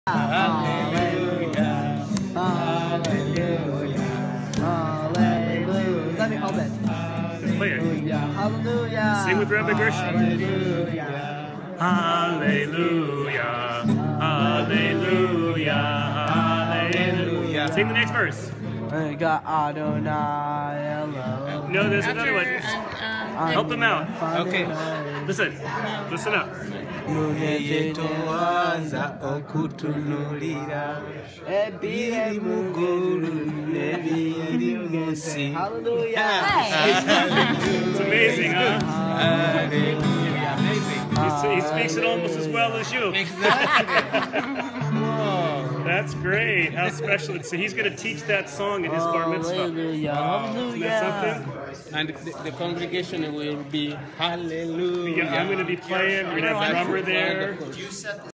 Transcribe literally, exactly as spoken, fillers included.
Hallelujah, hallelujah, hallelujah. Let me hold it. Just play it. Hallelujah. Sing with Rabbi Gershom. Hallelujah. Hallelujah, hallelujah, hallelujah. Sing the next verse. We got Adonai Elohim. No, there's another one. Help them out. Okay. Listen. Listen up. Yetoanza okutunulira ebiri muguru nebiri musi. Hallelujah. It's amazing, huh? Hallelujah. Amazing. He, he speaks it almost as well as you. Exactly. Whoa. That's great. How special. So he's going to teach that song in his bar mitzvah. Hallelujah. Isn't that something? And the, the congregation will be hallelujah. Yeah, I'm going to be playing. We're going to have a drummer there. Wonderful.